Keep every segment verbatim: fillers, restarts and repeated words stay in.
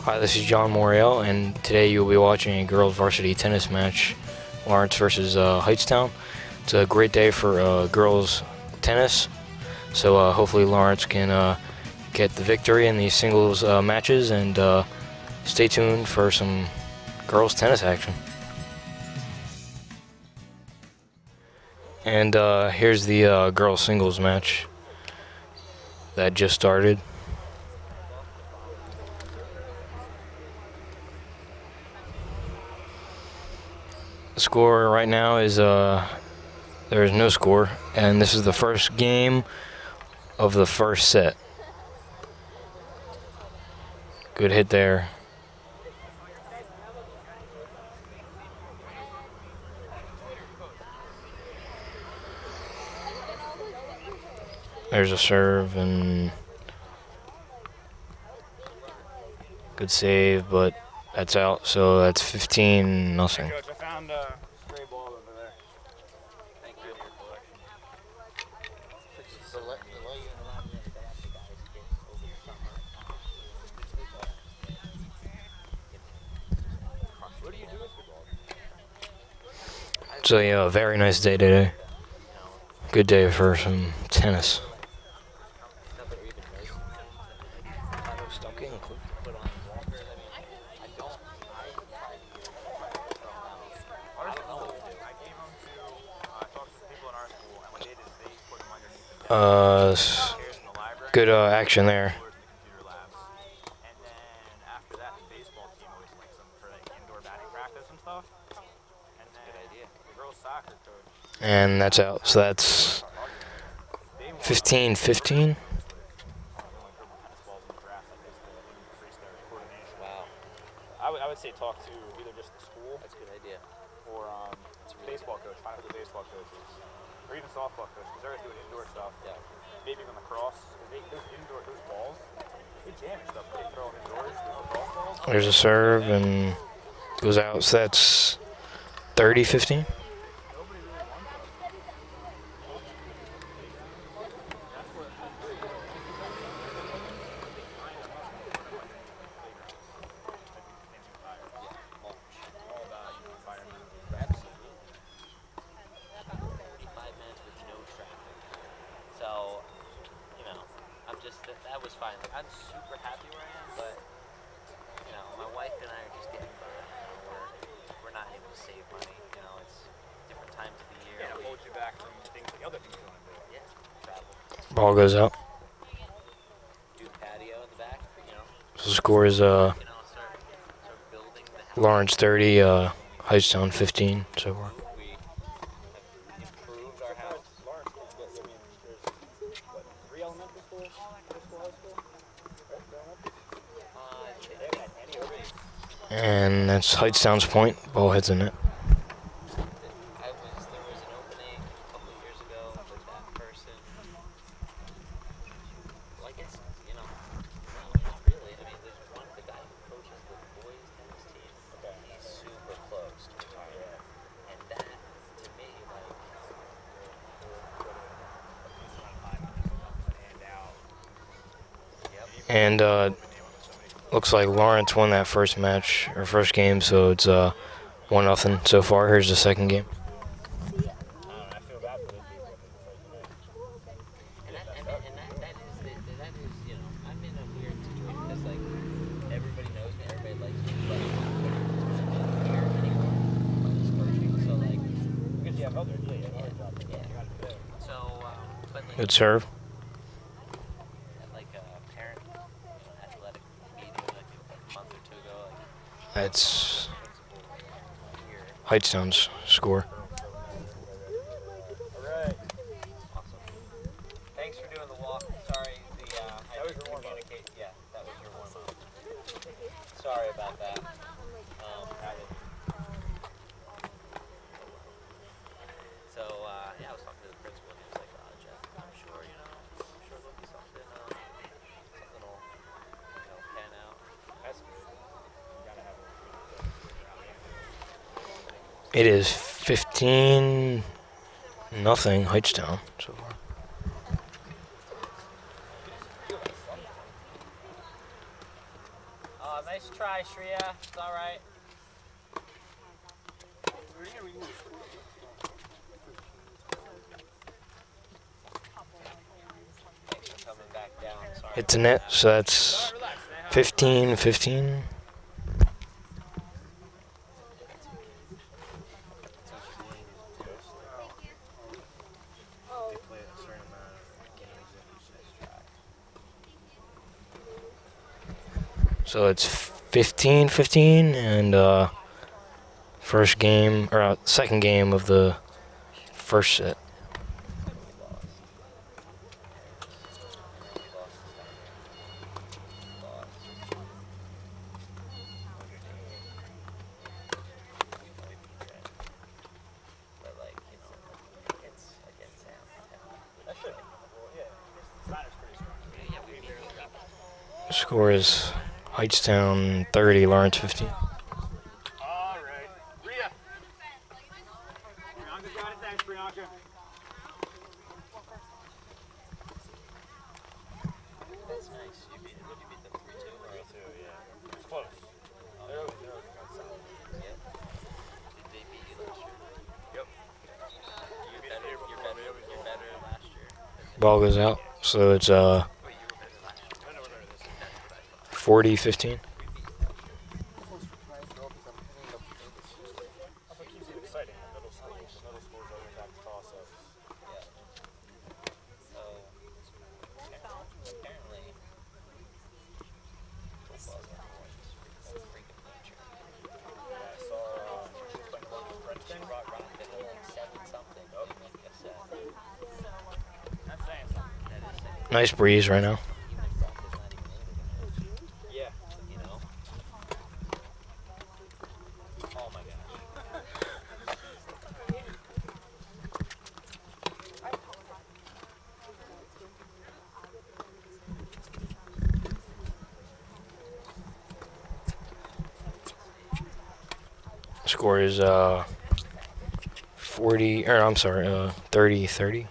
Hi, this is John Moriel, and today you'll be watching a girls varsity tennis match, Lawrence versus uh, Hightstown. It's a great day for uh, girls tennis, so uh, hopefully Lawrence can uh, get the victory in these singles uh, matches, and uh, stay tuned for some girls tennis action. And uh, here's the uh, girls singles match that just started. The score right now is uh, there is no score, and this is the first game of the first set. Good hit there. There's a serve and good save, but that's out, so that's fifteen nothing. Coach, I found a stray ball over there. Thank you. What do you do with the ball? It's a uh, very nice day today. Good day for some tennis. Uh, good uh, action there. And that's out, so that's fifteen fifteen. Wow. I would, I would say talk to either just the school. That's a good idea. Or um, baseball coach. Find out who the baseball coach is. Or even softball coach, because they're doing indoor stuff. Yeah. Maybe even lacrosse. They, those indoor, those balls, they damage stuff. They throw them indoors. Those balls. There's a serve and goes out, so that's thirty fifteen. That was fine. Like, I'm super happy where I am, but you know, my wife and I are just getting by. You know, we're we're not able to save money. You know, it's different times of the year. Yeah, it holds you back from things like other things you want to do. Yeah, travel. Ball goes out. Do patio in the back. You know. So the score is uh, You know, start start building the house. Lawrence thirty, uh, Hightstown fifteen so far. We have improved our house. Three elementary schools, middle school, high school. And that's Hightstown's point. Ball hits the net. I was, there was an opening a couple of years ago with that person. Well, I guess, you know, no, not really. I mean, there's one, the guy who coaches the boys tennis team. Okay. He's super close to retiring. And that, to me, like, And uh, looks like Lawrence won that first match, or first game, so it's uh, one nothing so far. Here's the second game. And that, and that, and that, that is, that is, you know, I'm in a weird situation because, like, everybody knows me, everybody likes me, but I'm not here anymore. I'm just coaching, so, like, Because you have other, yeah, you have other jobs. yeah. So, um, but, like, Good serve. at, like, a parent, you know, athletic meeting, like, a month or two ago, like, That's here, Hightstown's score. Alright. awesome. Thanks for doing the walk. Sorry, the, uh, I That was didn't your warm-up. communicate. Yeah, that was your warm-up. Sorry about that. Um, so, uh, yeah, I was talking to the principal, and he was like, oh, Jeff, I'm sure, you know, I'm sure there'll be something, uh, something will, you know, pan out. That's good. You gotta have a It is fifteen nothing Hightstown so far. Oh, Oh, nice try, Shreya. It's all right. Thanks for coming back down. Sorry Hits the net, so that's fifteen fifteen. So it's fifteen fifteen, and uh, first game, or uh, second game of the first set. Score is Hightstown thirty, Lawrence fifteen. All right. Rhea. Priyanka got it. Thanks, Priyanka. That's nice. You beat, what, you beat them three two? three two, yeah. It's close. Oh, They're always, they're always solid. Yep. Did they beat you last year? Yep. You're better, you're better, you're better than last year. Ball goes out, so it's uh, Wait, you were better than last year. I know we're better this year. That's what I thought. forty fifteen. That's what keeps it exciting. The middle school, the middle schools always have toss-ups. Yeah. So, apparently, football's not always freaking nature. Yeah, I saw uh, she was playing one with Princeton. She brought Rocket at like seven something. Nope. Like I said. That's saying something. That is saying Nice breeze right now. even if Rocket's not even in it, Yeah. you know? Oh my gosh. Score is uh, forty, or I'm sorry, uh, thirty thirty.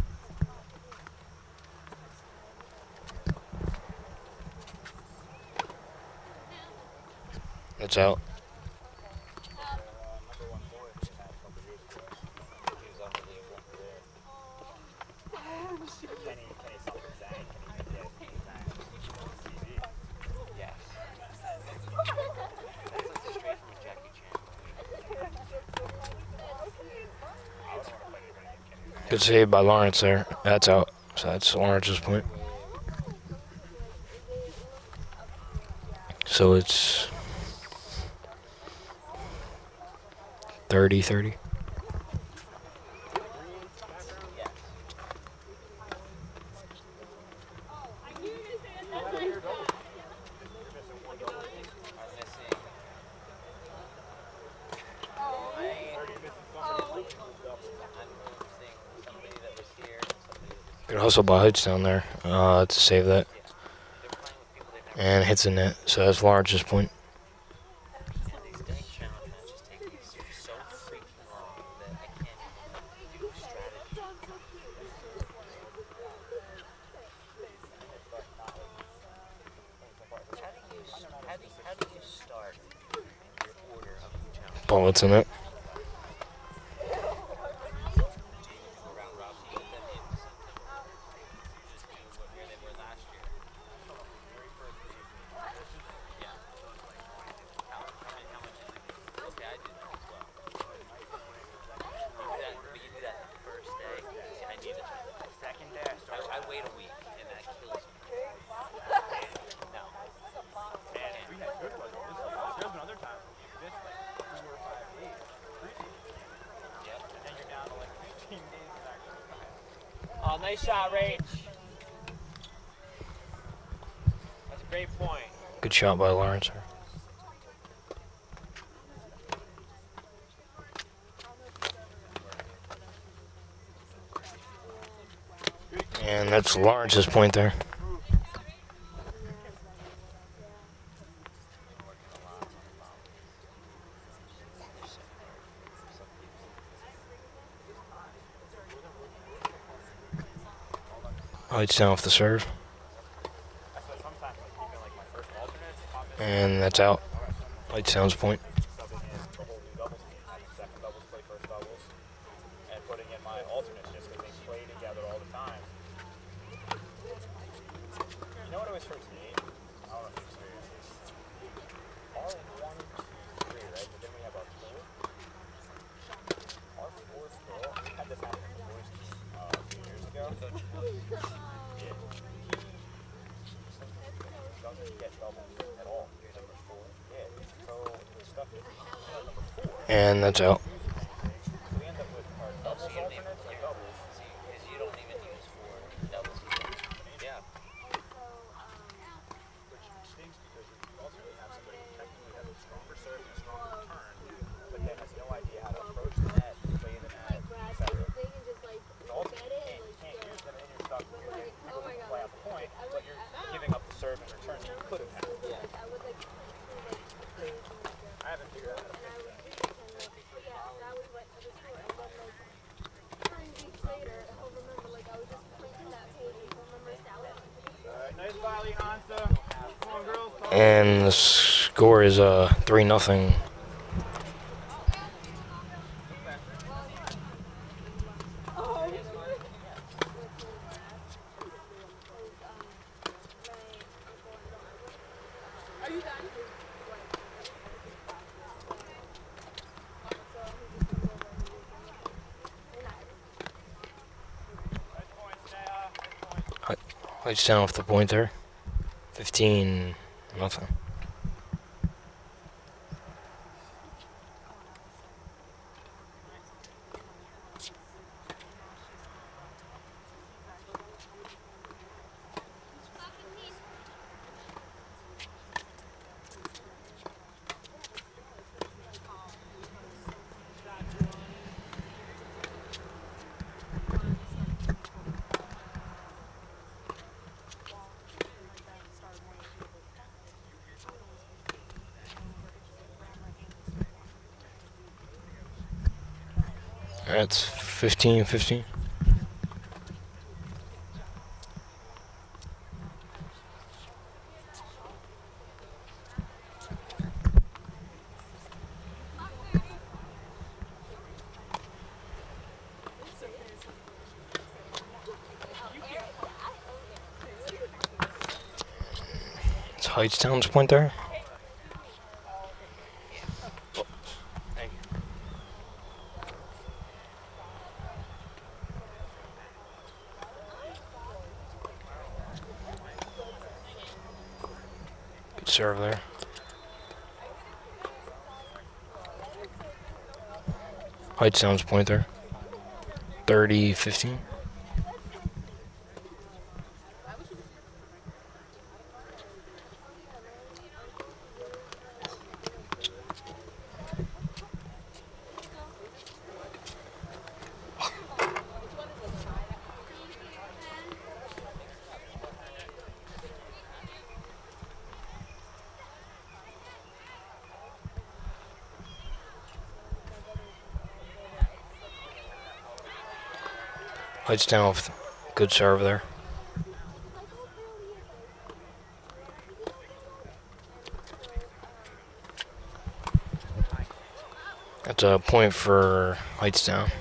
It's out. Uh, number one boy they had a couple years ago. He was unbelievable. Kenny, Kenny something Zhang. Kenny, yeah, Kenny Zhang. T V. Yes. That's like the straight from Jackie Chan. I wouldn't want to play anybody named Kenny Zhang. Good save by Lawrence there. That's out. So that's Lawrence's point. So it's thirty thirty. Yes. Are missing. I, Are you missing somebody? I'm missing somebody that was here and somebody that was Good hustle by Hightstown there uh, to save that. they're playing with people they've never And hits the net. So that's Lawrence's point. and these dang challenge matches take me so, so freaking long that I can't even do strategy. How do you, how do, how do you start in your order of the challenge? Ball hits the net. Round robin, you get them in September. You just do what, where they were last year. Yeah. How, how, many, how much did you do? Okay, I did that as well. You do that, but you do that the first day. See, I need it. Second day, I I, started. I wait a week, and that kills me. No. And we had good ones. This was, there's been other times where you missed like four or five days. Yep. And then you're down to like fifteen days of actually. Oh, nice shot, Rach. That's a great point. Good shot by Lawrence. And that's Lawrence's point there. Hightstown off the serve. I said sometimes keeping like my first alternates, top mids, And that's out. Hightstown's point. subbing in the whole new doubles team, having second doubles play first doubles, and putting in my alternates just because they play together all the time. You know what always hurts me? I don't know if you experience this. R one, two, three, right? But then we have our four. Our fourth girl, we had this happen in the boys team uh, a few years ago. Yeah. Doesn't get doubles at all. Number four. Yeah. So stuff is number four. And that's out. We end up with our doubles alternates and doubles. Because you don't even use four doubles. Yeah. Which stinks because you also really have somebody who technically has a stronger serve and a stronger return, but then has no idea how to approach the net, play the net, et cetera. So also you can't, you can't use them and you're stuck with your people who can play out the point, but you're giving up the serve and return that you could have had. Yeah. I haven't figured out how to fix that. Alright, nice volley, Hansa. Come on, girls. And the score is uh three nothing. Hightstown off the point there. Fifteen nothing. That's fifteen fifteen. It's Hightstown's point there. Good serve there. Hightstown's point there. thirty fifteen. Hightstown with good serve there. That's a point for Hightstown.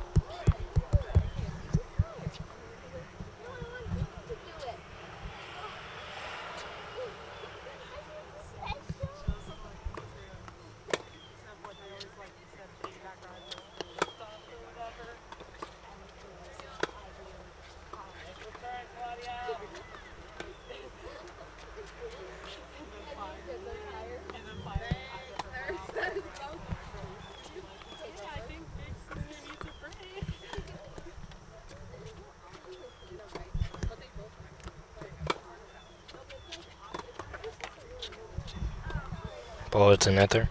Ball to net there.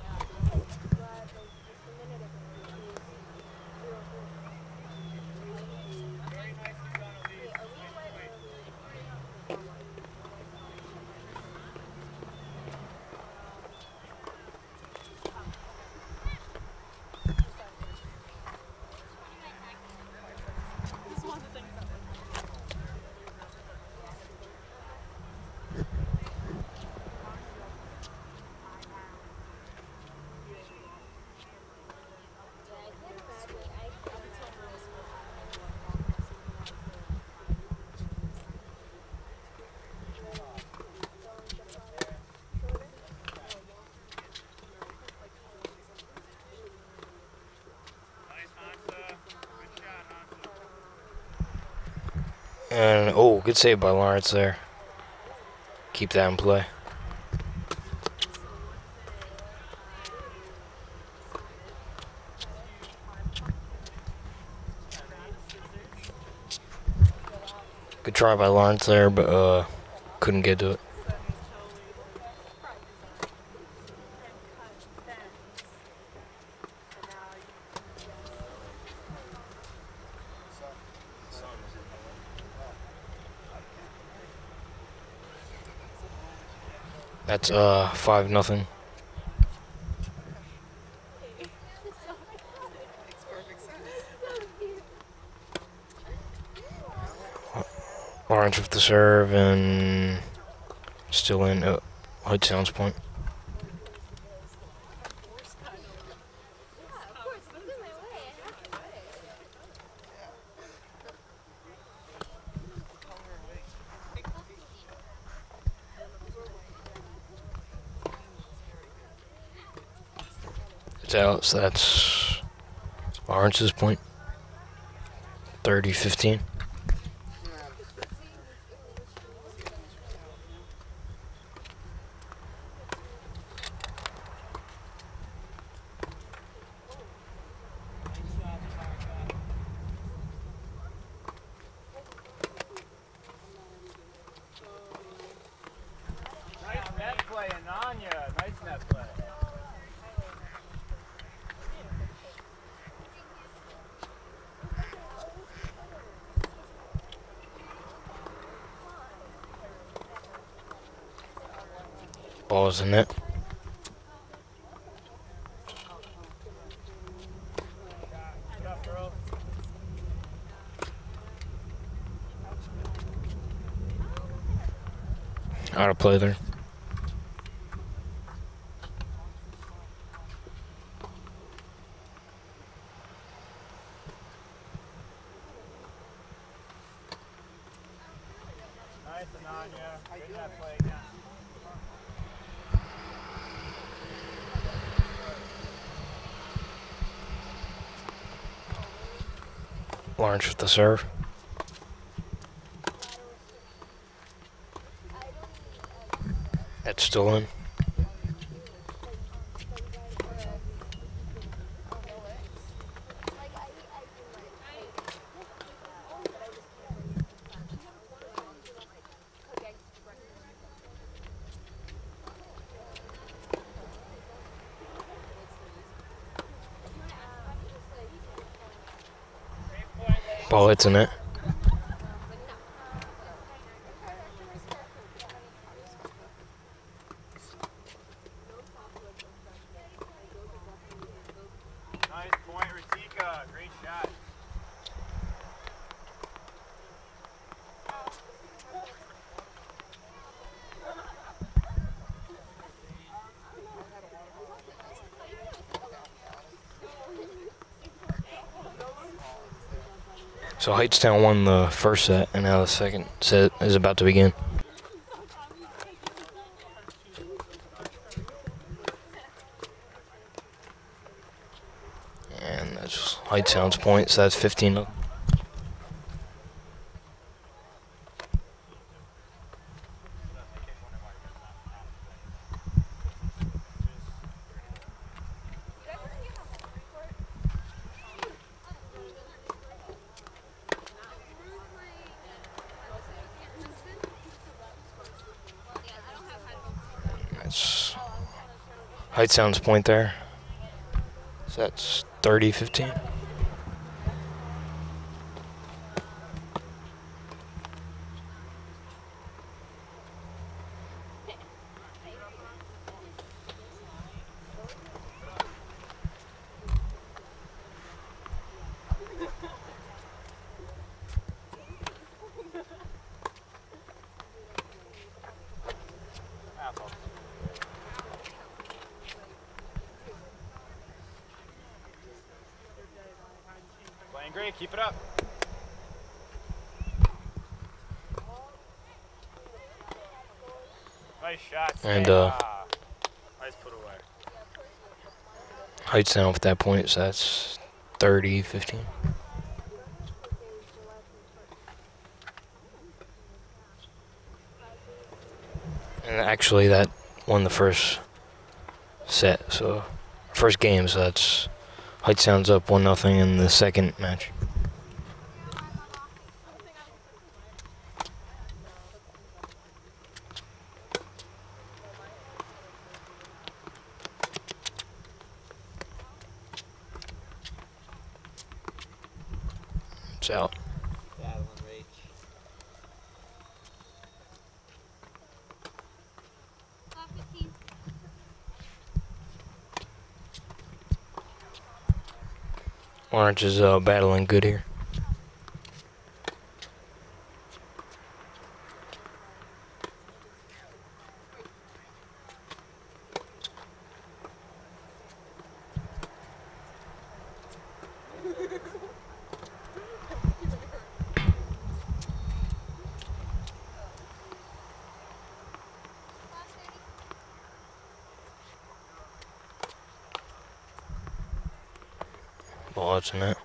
good save by Lawrence there. Keep that in play. Good try by Lawrence there, but uh, couldn't get to it. That's uh five nothing. Lawrence with the serve and still in uh, Hightstown's point. It's out, so that's Lawrence's point. thirty fifteen. Ball's in it. Out of play there. Nice, Ananya. Good net play. Lawrence with the serve. That's still in. Ball hits in it. Nice point, Ratika. Great shot. So Hightstown won the first set, and now the second set is about to begin. And that's Hightstown's point, so that's fifteen. That's Hightstown's point there. So that's thirty fifteen. Playing great, keep it up. Nice shot. And uh, nice put away. Hightstown with that point, so that's thirty fifteen. And actually, that won the first set, so first game. So that's Hightstown's up one nothing in the second match. It's out. Battling Rach. Lawrence is uh, battling good here. Ball out to net.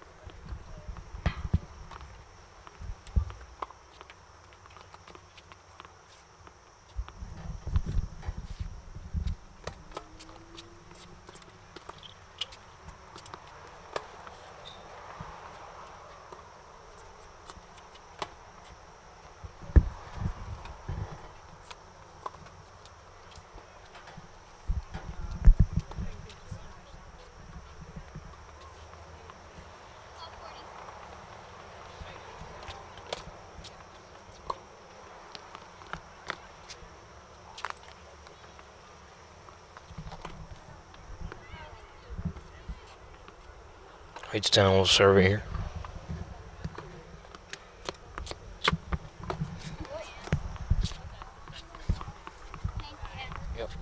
Hightstown will serve it here. Yep.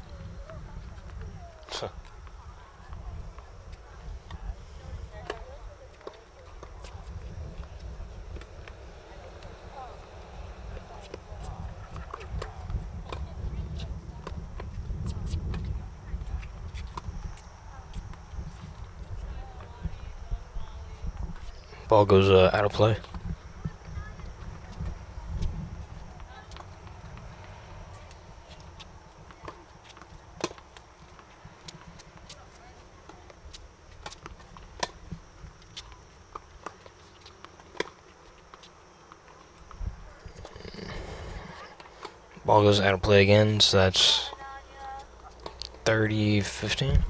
Ball goes uh, out of play. Ball goes out of play again, so that's thirty fifteen.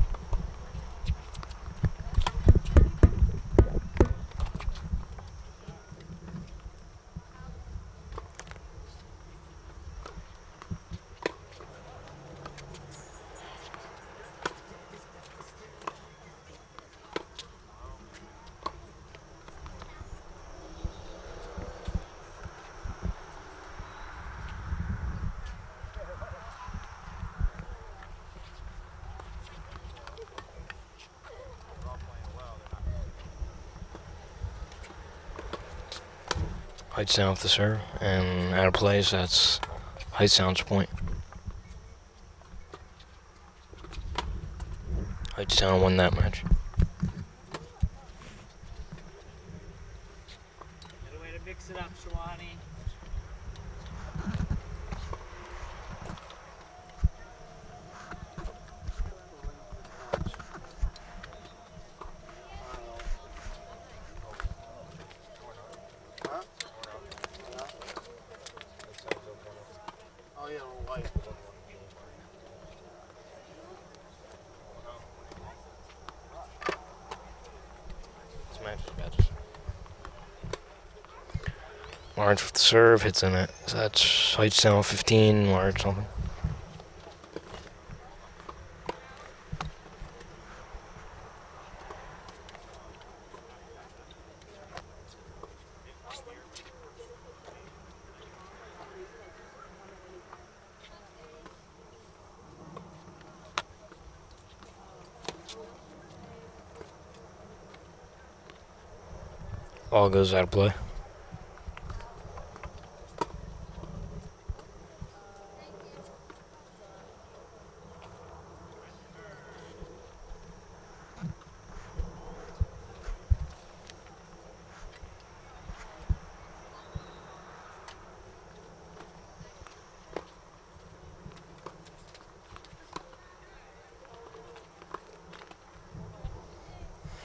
Hightstown with the serve, and out of play, so that's Hightstown's point. Hightstown won that match. Good way to mix it up, Shawani. Lawrence with the serve, hits in it. So that's Hightstown fifteen, Lawrence something. Ball goes out of play.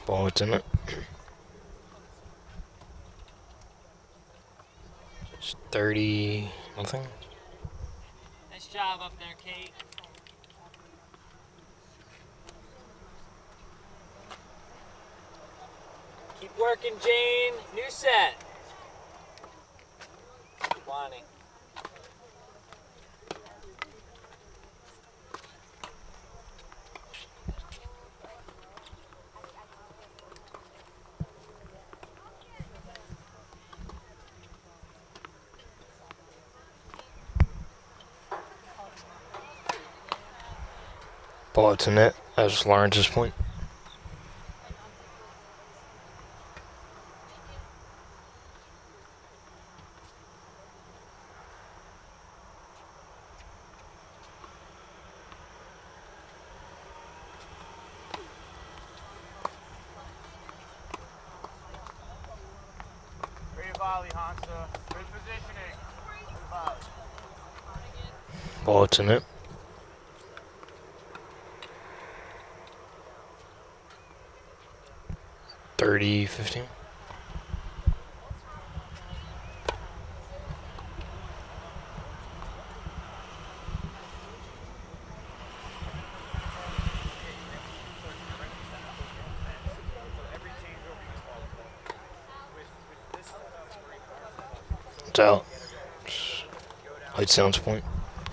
Ball, it's in it. It's thirty nothing. Nice job up there, Kate. Keep working, Jane. New set. Lonnie. Ball, it's in it. That's Lawrence's point. Great volley, Hansa. Good positioning. Good volley. Ball, it's in it. thirty fifteen. It's out. Hightstown's point.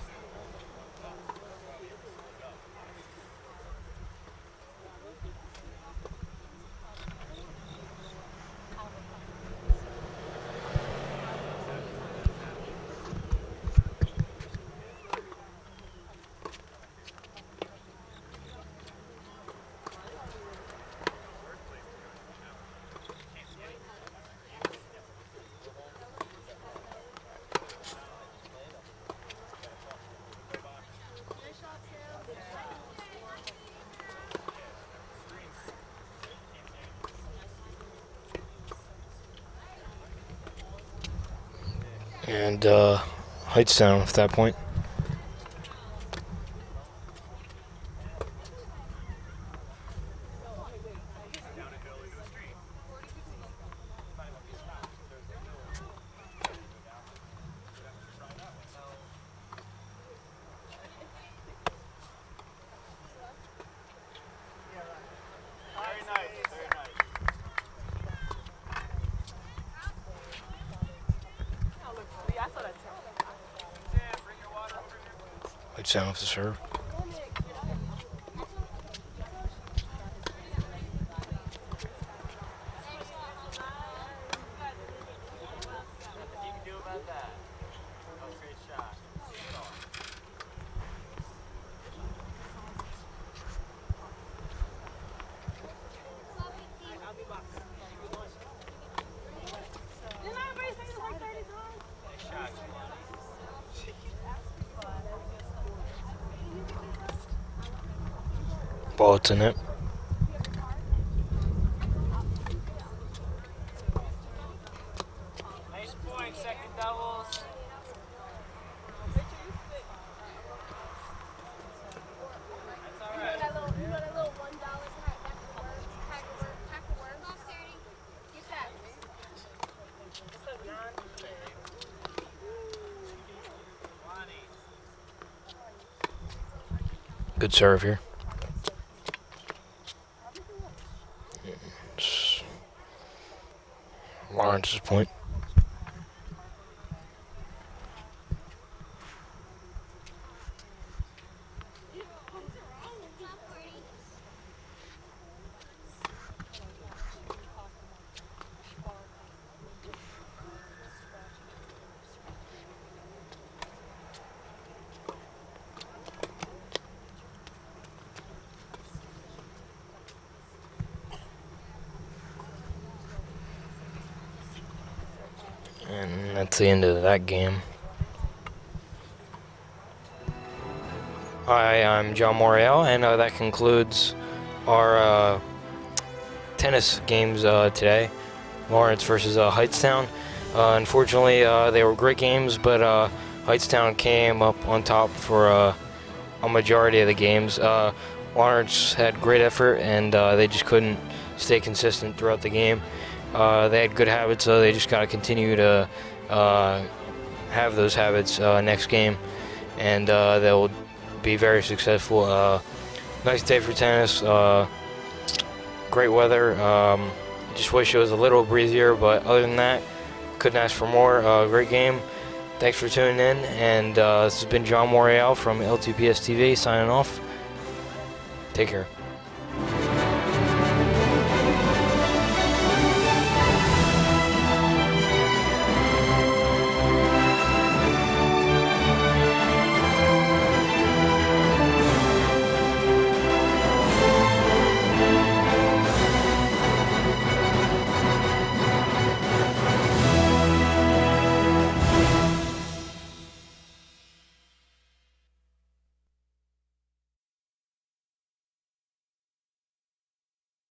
And uh, Hightstown at that point. Very nice, very nice. Hightstown off the serve. Nothing you can do about that. That was a great shot. Nice shot, Ball, it's in it. Nice point, second doubles. That's all right. Good serve here. It's Lawrence's point. And that's the end of that game. Hi, I'm John Morial, and uh, that concludes our uh, tennis games uh, today. Lawrence versus uh, Hightstown. Uh, unfortunately, uh, they were great games, but uh, Hightstown came up on top for uh, a majority of the games. Uh, Lawrence had great effort, and uh, they just couldn't stay consistent throughout the game. Uh, they had good habits, so they just got to continue to uh, have those habits uh, next game, and uh, they'll be very successful. Uh, nice day for tennis. Uh, great weather. Um, just wish it was a little breezier, but other than that, couldn't ask for more. Uh, great game. Thanks for tuning in, and uh, this has been John Morial from L T P S T V signing off. Take care.